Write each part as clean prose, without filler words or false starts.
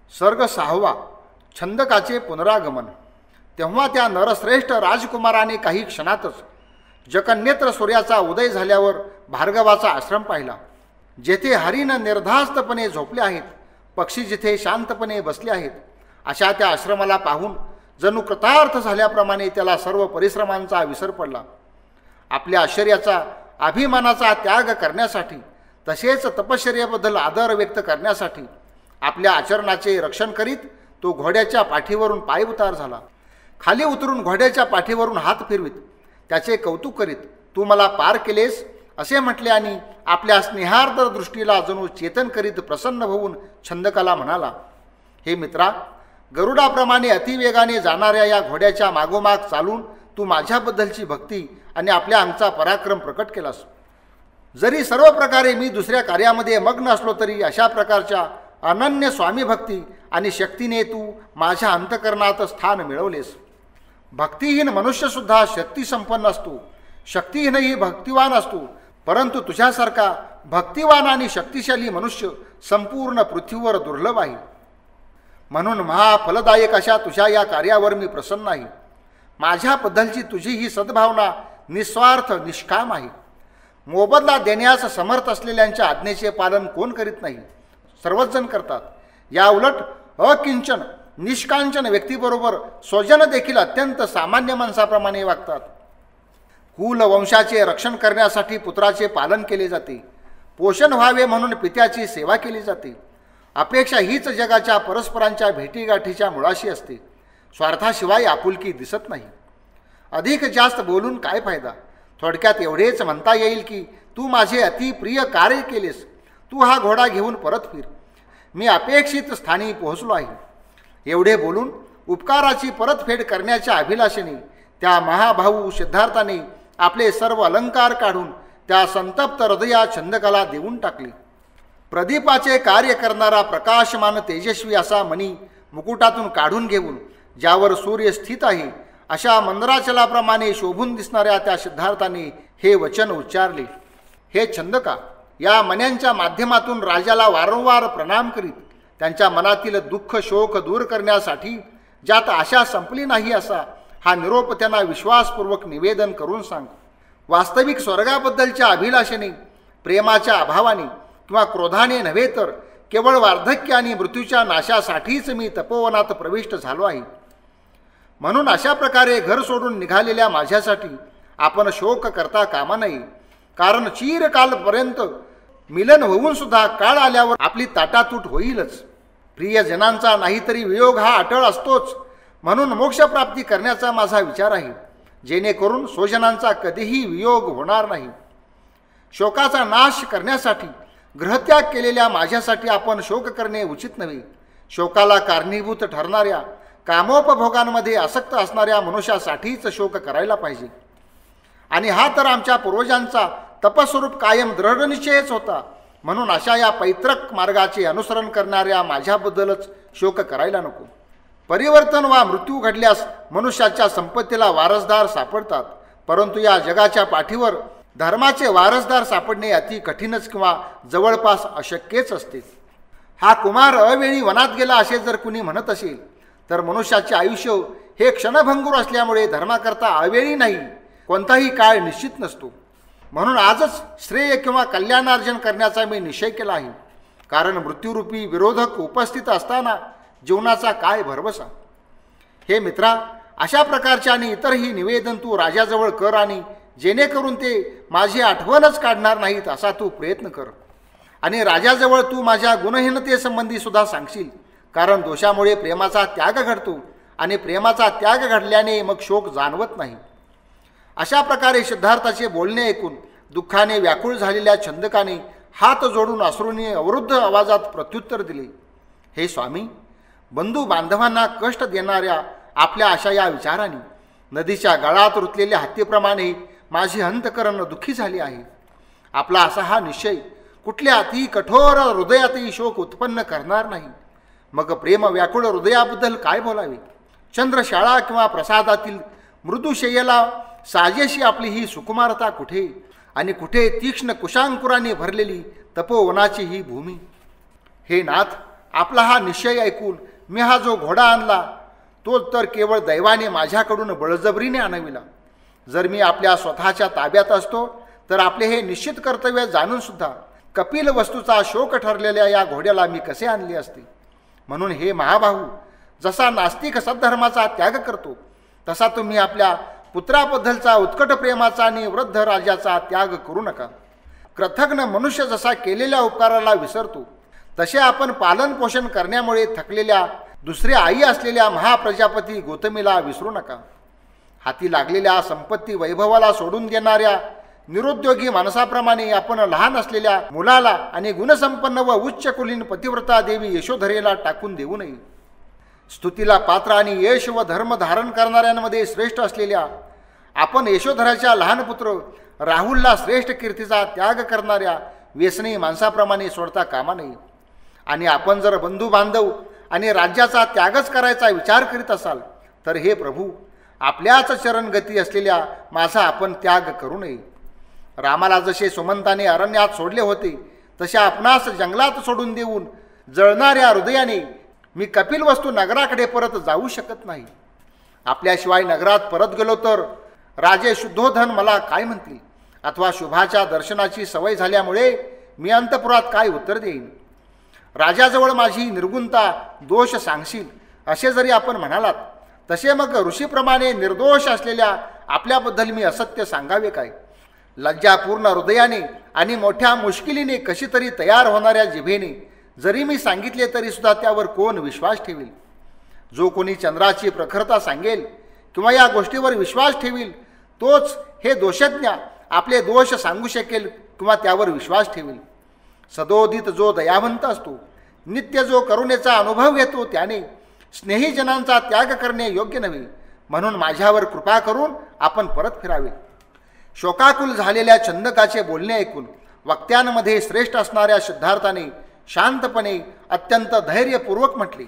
सर्ग 6 छंदकाचे पुनरागमन। तेव्हा त्या नरश्रेष्ठ राजकुमाराने काही क्षणातच जगन्नेत्र सूर्याचा उदय झाल्यावर भार्गवाचा आश्रम पाहिला, जेथे हरिण निर्धास्तपणे झोपले आहेत, पक्षी जिथे शांतपणे बसले आहेत, अशा त्या आश्रमाला पाहून जणू कृतार्थ झाल्याप्रमाणे त्याला सर्व परिश्रमांचा विसर पडला। आपल्या आश्चर्याचा अभिमानाचा त्याग करण्यासाठी तसेच तपश्चर्याबद्दल आदर व्यक्त करण्यासाठी आपल्या आचरणाचे रक्षण करीत तो घोड्याच्या पाठीवरून पाय उतार झाला। खाली उतरून घोड्याच्या पाठीवरून हात फिरवीत त्याचे कौतुक करीत तू मला पार केलेस असे म्हटले आणि आपल्या स्नेहार्द दृष्टीला जणू चेतन करीत प्रसन्न होऊन छंदकाला म्हणाला, हे मित्रा, गरुडाप्रमाणे अतिवेगाने जाणाऱ्या या घोड्याच्या मागोमाग चालून तू माझ्याबद्दलची भक्ती आणि आपल्या अंगचा पराक्रम प्रकट केलास। जरी सर्व प्रकारे मी दुसऱ्या कार्यामध्ये मग्न असलो तरी अशा प्रकारच्या अनन्य स्वामी भक्ती आणि शक्तीने तू माझ्या अंतकरणात स्थान मिळवलेस। भक्तिहीन मनुष्यसुद्धा शक्तिसंपन्न असतो, शक्तिहीनही भक्तिवान असतो, परंतु तुझ्यासारखा भक्तिवान आणि शक्तिशाली मनुष्य संपूर्ण पृथ्वीवर दुर्लभ आहे। म्हणून महाफलदायक अशा तुझ्या या कार्यावर मी प्रसन्न आहे। माझ्याबद्दलची तुझी ही सद्भावना निस्वार्थ निष्काम आहे। मोबदला देण्यास समर्थ असलेल्यांच्या आज्ञेचे पालन कोण करीत नाही, सर्वच जण करतात। या उलट अकिंचन निष्कांचन व्यक्तीबरोबर स्वजन देखील अत्यंत सामान्य माणसाप्रमाणे वागतात। कुल वंशाचे रक्षण करण्यासाठी पुत्राचे पालन केले जाते, पोषण व्हावे म्हणून पित्याची सेवा केली जाते। अपेक्षा हीच जगाच्या परस्परांच्या भेटीगाठीच्या मुळाशी असते, स्वार्थाशिवाय आपुलकी दिसत नाही। अधिक जास्त बोलून काय फायदा? थोडक्यात एवढेच म्हणता येईल की तू माझे अतिप्रिय कार्य केलेस। तू हा घोडा घेऊन परत फिर, मी अपेक्षित स्थानी पोहोचलो आहे। एवढे बोलून उपकाराची परतफेड करण्याच्या अभिलाषेने त्या महाभाऊ सिद्धार्थाने आपले सर्व अलंकार काढून त्या संतप्त हृदया छंदकाला देऊन टाकले। प्रदीपाचे कार्य करणारा प्रकाशमान तेजस्वी असा मणी मुकुटातून काढून घेऊन ज्यावर सूर्य स्थित आहे अशा मंदराचलाप्रमाणे शोभून दिसणाऱ्या त्या सिद्धार्थाने हे वचन उच्चारले, हे छंदका, या मण्यांच्या माध्यमातून राजाला वारंवार प्रणाम करीत त्यांच्या मनातील दुःख शोक दूर करण्यासाठी ज्यात आशा संपली नाही असा हा निरोप त्यांना विश्वासपूर्वक निवेदन करून सांग। वास्तविक स्वर्गाबद्दलच्या अभिलाषेने, प्रेमाच्या अभावाने किंवा क्रोधाने नव्हे तर केवळ वार्धक्य आणि मृत्यूच्या नाशासाठीच मी तपोवनात प्रविष्ट झालो आहे। म्हणून अशा प्रकारे घर सोडून निघालेल्या माझ्यासाठी आपण शोक करता कामा नये, कारण चिरकालपर्यंत मिलन होऊन सुद्धा काळ आल्यावर आपली ताटातूट होईलच। प्रियजनांचा नाहीतरी वियोग हा अटळ असतोच, म्हणून मोक्षप्राप्ती करण्याचा माझा विचार आहे, जेणेकरून स्वजनांचा कधीही वियोग होणार नाही। शोकाचा नाश करण्यासाठी गृहत्याग केलेल्या माझ्यासाठी आपण शोक करणे उचित नव्हे। शोकाला कारणीभूत ठरणाऱ्या कामोपभोगांमध्ये आसक्त असणाऱ्या मनुष्यासाठीच शोक करायला पाहिजे, आणि हा तर आमच्या पूर्वजांचा तपस्वरूप कायम दृढनिश्चयच होता। म्हणून अशा या पैतृक मार्गाचे अनुसरण करणाऱ्या माझ्याबद्दलच शोक करायला नको। परिवर्तन वा मृत्यू घडल्यास मनुष्याच्या संपत्तीला वारसदार सापडतात, परंतु या जगाच्या पाठीवर धर्माचे वारसदार सापडणे अति कठीणच किंवा जवळपास अशक्यच असते। हा कुमार अवेळी वनात गेला असे जर कुणी म्हणत असेल तर मनुष्याचे आयुष्य हे क्षणभंगूर असल्यामुळे धर्माकरता अवेळी नाही, कोणताही काळ निश्चित नसतो। म्हणून आजच श्रेय किंवा कल्याणार्जन करण्याचा मी निश्चय केला आहे, कारण मृत्यूरूपी विरोधक उपस्थित असताना जीवनाचा काय भरवसा। हे मित्रा, अशा प्रकारचे आणि इतरही निवेदन तू राजाजवळ कर, आणि जेणेकरून ते माझी आठवणच काढणार नाहीत असा तू प्रयत्न कर। आणि राजाजवळ तू माझ्या गुणहीनतेसंबंधी सुद्धा सांगशील, कारण दोषामुळे प्रेमाचा त्याग घडतो आणि प्रेमाचा त्याग घडल्याने मग शोक जाणवत नाही। अशा प्रकारे सिद्धार्थाचे बोलणे ऐकून दुःखाने व्याकुळ झालेल्या छंदकाने हात जोडून अश्रूंनी अवरुद्ध आवाजात प्रत्युत्तर दिले, हे स्वामी, बंधू बांधवांना कष्ट देणाऱ्या आपल्या अशा या विचाराने नदीच्या गळात रुतलेल्या हत्तीप्रमाणे माझी अंतकरण दुःखी झाली आहे। आपला असा हा निश्चय कुठल्या अति कठोर हृदयातही शोक उत्पन्न करणार नाही, मग प्रेम व्याकुळ हृदयाबद्दल काय बोलावे? चंद्रशाळा किंवा प्रसादातील मृदुशय्येला साजेशी आपली ही सुकुमारता कुठे, आणि कुठे तीक्ष्ण कुशांकुराने भरलेली तपोवनाची ही भूमी? हे नाथ, आपला हा निश्चय ऐकून मी हा जो घोडा आणला तो तर केवळ दैवाने माझ्याकडून बळजबरीने आणविला. जर मी आपल्या स्वतःच्या ताब्यात असतो तर आपले हे निश्चित कर्तव्य जाणूनसुद्धा कपिल वस्तूचा शोक ठरलेल्या या घोड्याला मी कसे आणले असते. म्हणून हे महाबाहू, जसा नास्तिक सद्धर्माचा त्याग करतो तसा तुम्ही आपल्या पुत्राबद्दलचा उत्कट प्रेमाचा आणि वृद्ध राजाचा त्याग करू नका. कृतज्ञ मनुष्य जसा केलेल्या उपकाराला विसरतो तसे आपण पालन पोषण करण्यामुळे थकलेल्या दुसऱ्या आई असलेल्या महाप्रजापती गौतमीला विसरू नका. हाती लागलेल्या संपत्ती वैभवाला सोडून देणाऱ्या निरुद्योगी माणसाप्रमाणे आपण लहान असलेल्या मुलाला आणि गुणसंपन्न व उच्च कुलीन पतिव्रता देवी यशोधरेला टाकून देऊ नये. स्तुतीला पात्र आणि यश व धर्म धारण करणाऱ्यांमध्ये श्रेष्ठ असलेल्या आपण यशोधराच्या लहान पुत्र राहुलला श्रेष्ठ कीर्तीचा त्याग करणाऱ्या व्यसनी माणसाप्रमाणे सोडता कामा नये. आणि आपण जर बंधू बांधव आणि राज्याचा त्यागच करायचा विचार करीत असाल तर हे प्रभू, आपल्याच चरणगती असलेल्या माझा आपण त्याग करू नये. रामाला जसे सुमंताने अरण्यात सोडले होते तसे आपणास जंगलात सोडून देऊन जळणाऱ्या हृदयाने मी कपिलवस्तू नगराकडे परत जाऊ शकत नाही. आपल्याशिवाय नगरात परत गेलो तर राजे शुद्धोधन मला काय म्हणतील, अथवा शुभाच्या दर्शनाची सवय झाल्यामुळे मी अंतपुरात काय उत्तर देईन. राजाजवळ माझी निर्गुणता दोष सांगशील असे जरी आपण म्हणालात तसे मग ऋषीप्रमाणे निर्दोष असलेल्या आपल्याबद्दल मी असत्य सांगावे काय. लज्जापूर्ण हृदयाने आणि मोठ्या मुश्किलीने कशी तरी तयार होणाऱ्या जिभेने जरी मी सांगितले तरी सुद्धा त्यावर कोण विश्वास ठेवील. जो कोणी चंद्राची प्रखरता सांगेल किंवा या गोष्टीवर विश्वास ठेवील तोच हे दोषज्ञ आपले दोष सांगू शकेल किंवा त्यावर विश्वास ठेवील. सदोदित जो दयावंत असतो, नित्य जो करुणेचा अनुभव घेतो त्याने स्नेहीजनांचा त्याग करणे योग्य नव्हे. म्हणून माझ्यावर कृपा करून आपण परत फिरावे. शोकाकुल झालेल्या चंदकाचे बोलणे ऐकून वक्त्यांमध्ये श्रेष्ठ असणाऱ्या सिद्धार्थाने शांतपणे अत्यंत धैर्यपूर्वक म्हटले,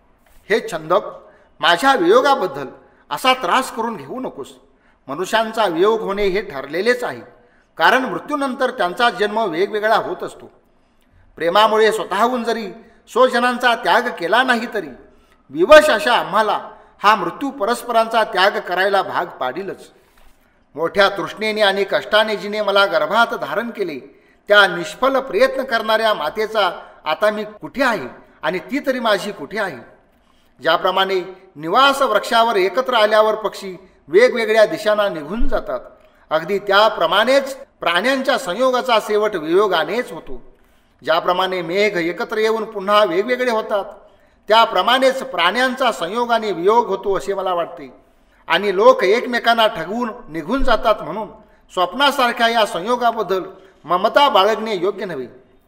हे चंदक, माझ्या वियोगाबद्दल असा त्रास करून घेऊ नकोस. मनुष्यांचा वियोग होणे हे ठरलेलेच आहे, कारण मृत्यूनंतर त्यांचा जन्म वेगवेगळा होत असतो. प्रेमामुळे स्वतःहून जरी स्वजनांचा त्याग केला नाही तरी विवश अशा आम्हाला हा मृत्यू परस्परांचा त्याग करायला भाग पाडीलच. मोठ्या तृष्णेने आणि कष्टाने जिने मला गर्भात धारण केले त्या निष्फल प्रयत्न करणाऱ्या मातेचा आता मी कुठे आहे आणि ती तरी माझी कुठे आहे. ज्याप्रमाणे निवास वृक्षावर एकत्र आल्यावर पक्षी वेगवेगळ्या दिशांना निघून जातात, अगदी त्याप्रमाणेच प्राण्यांच्या संयोगाचा शेवट वियोगानेच होतो. ज्याप्रमाणे मेघ एकत्र येऊन पुन्हा वेगवेगळे होतात त्याप्रमाणेच प्राण्यांचा संयोगाने वियोग होतो असे मला वाटते. आणि लोक एकमेकांना ठगवून निघून जातात, म्हणून स्वप्नासारख्या या संयोगाबद्दल ममता बाळगणे योग्य नव्हे.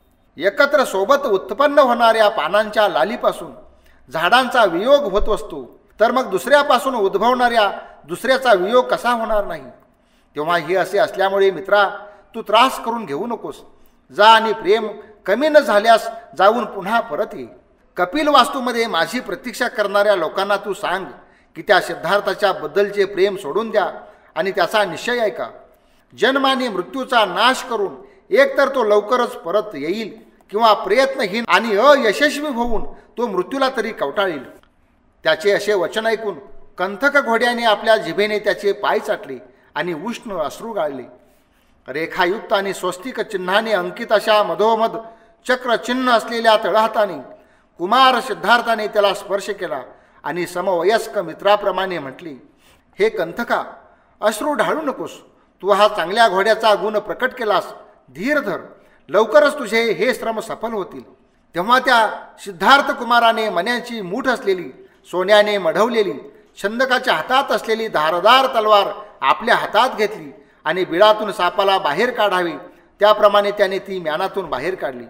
एकत्र सोबत उत्पन्न होणाऱ्या पानांच्या लालीपासून झाडांचा वियोग होत असतो, तर मग दुसऱ्यापासून उद्भवणाऱ्या दुसऱ्याचा वियोग कसा होणार नाही. तेव्हा हे असे असल्यामुळे मित्रा, तू त्रास करून घेऊ नकोस. जा आणि प्रेम कमी न झाल्यास जाऊन पुन्हा परत ये. कपिल वास्तूमध्ये माझी प्रतीक्षा करणाऱ्या लोकांना तू सांग की त्या सिद्धार्थाच्या बद्दलचे प्रेम सोडून द्या आणि त्याचा निश्चय ऐका. जन्म आणि मृत्यूचा नाश करून एकतर तो लवकरच परत येईल किंवा प्रयत्नहीन आणि अयशस्वी होऊन तो मृत्यूला तरी कवटाळील. त्याचे असे वचन ऐकून कंथक घोड्याने आपल्या जिभेने त्याचे पाय चाटले आणि उष्ण अश्रू गाळले. रेखायुक्त आणि स्वस्तिक चिन्हाने अंकित अशा मधोमध चक्रचिन्ह असलेल्या तळहाताने कुमार सिद्धार्थाने त्याला स्पर्श केला आणि समवयस्क मित्राप्रमाणे म्हटले, हे कंथका, अश्रू ढाळू नकोस. तू हा चांगल्या घोड्याचा गुण प्रकट केलास. धीर धर, लवकरच तुझे हे श्रम सफल होतील. तेव्हा त्या सिद्धार्थ कुमाराने मण्याची मूठ असलेली सोन्याने मढवलेली छंदकाच्या हातात असलेली धारदार तलवार आपल्या हातात घेतली आणि बिळातून सापाला बाहेर काढावी त्याप्रमाणे त्याने ती म्यानातून बाहेर काढली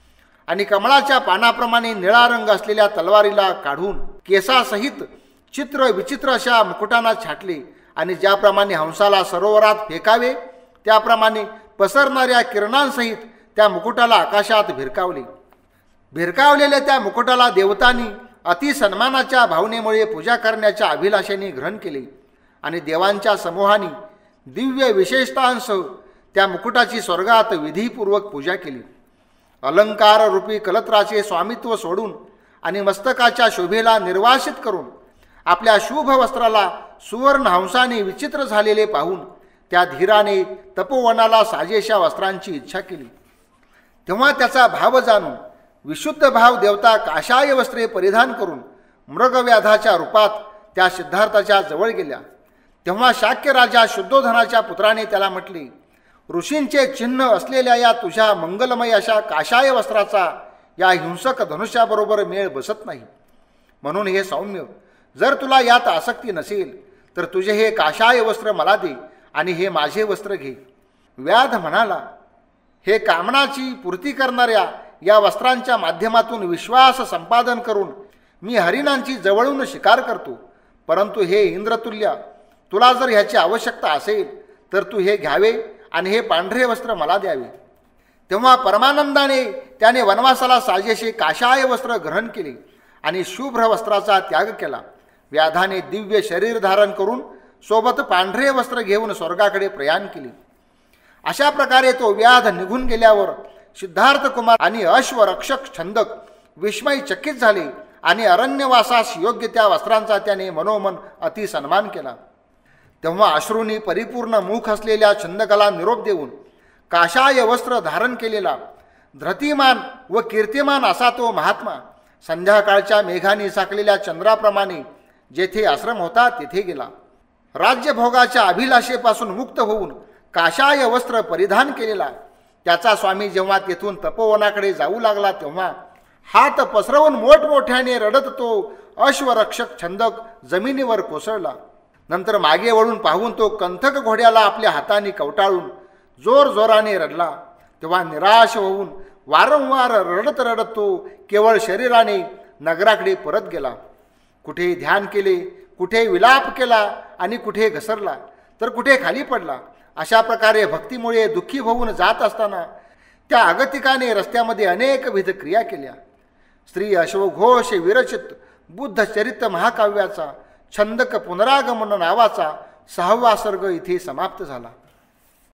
आणि कमळाच्या पानाप्रमाणे निळा रंग असलेल्या तलवारीला काढून केसासहित चित्र विचित्र अशा मुकुटांना छाटले आणि ज्याप्रमाणे हंसाला सरोवरात फेकावे त्याप्रमाणे पसरणाऱ्या किरणांसहित त्या मुकुटाला आकाशात भिरकावले. भिरकावलेल्या त्या मुकुटाला देवतांनी अतिसन्मानाच्या भावनेमुळे पूजा करण्याच्या अभिलाषेने ग्रहण केले आणि देवांच्या समूहाने दिव्य विशेषतांसह त्या मुकुटाची स्वर्गात विधीपूर्वक पूजा केली. अलंकार रूपी कलत्राचे स्वामित्व सोडून आणि मस्तकाच्या शोभेला निर्वासित करून आपल्या शुभ वस्त्राला सुवर्ण हंसाने विचित्र झालेले पाहून त्या धीराने तपोवनाला साजेशा वस्त्रांची इच्छा केली. तेव्हा त्याचा भाव जाणून विशुद्ध भाव देवता काशाय वस्त्रे परिधान करून मृगव्याधाच्या रूपात त्या सिद्धार्थाच्या जवळ गेल्या. तेव्हा शाक्य राजा शुद्धोधनाच्या पुत्राने त्याला म्हटले, ऋषींचे चिन्ह असलेल्या या तुझ्या मंगलमय अशा काशाय वस्त्राचा या हिंसक धनुष्याबरोबर मेळ बसत नाही. म्हणून हे सौम्य, जर तुला यात आसक्ती नसेल तर तुझे हे काशाय वस्त्र मला दे आणि हे माझे वस्त्र घे. व्याध म्हणाला, हे कामनाची पूर्ती करणाऱ्या या वस्त्रांच्या माध्यमातून विश्वास संपादन करून मी हरिणांची जवळून शिकार करतो. परंतु हे इंद्रतुल्य, तुला जर ह्याची आवश्यकता असेल तर तू हे घ्यावे आणि हे पांढरे वस्त्र मला द्यावे. तेव्हा परमानंदाने त्याने वनवासाला साजेसे काशाय वस्त्र ग्रहण केले आणि शुभ्र वस्त्राचा त्याग केला. व्याधाने दिव्य शरीर धारण करून सोबत पांढरे वस्त्र घेऊन स्वर्गाकडे प्रयाण केले. अशा प्रकारे तो व्याध निघून गेल्यावर सिद्धार्थ कुमार आणि अश्वरक्षक छंदक विस्मयचकित झाले आणि अरण्यवासास योग्य त्या वस्त्रांचा त्याने मनोमन अति सन्मान केला. तेव्हा अश्रूंनी परिपूर्ण मुख असलेल्या छंदकाला निरोप देऊन काशाय वस्त्र धारण केलेला धृतिमान व कीर्तिमान असा तो महात्मा संध्याकाळच्या मेघाने साकलेल्या चंद्राप्रमाणे जेथे आश्रम होता तेथे गेला. राज्यभोगाच्या अभिलाषेपासून मुक्त होऊन काशाय वस्त्र परिधान केलेला त्याचा स्वामी जेव्हा तेथून तपोवनाकडे जाऊ लागला तेव्हा हात पसरवून मोठमोठ्याने रडत तो अश्वरक्षक छंदक जमिनीवर कोसळला. नंतर मागे वळून पाहून तो कंथक घोड्याला आपल्या हाताने कवटाळून जोरजोराने रडला. तेव्हा निराश होऊन वारंवार रडत रडत तो केवळ शरीराने नगराकडे परत गेला. कुठे ध्यान केले, कुठे विलाप केला आणि कुठे घसरला तर कुठे खाली पडला. अशा प्रकारे भक्तीमुळे दुःखी होऊन जात असताना त्या आगतिकाने रस्त्यामध्ये अनेकविध क्रिया केल्या. श्री अश्वघोष विरचित बुद्धचरित महाकाव्याचा छंदक पुनरागमन नावाचा 6वा सर्ग इथे समाप्त झाला.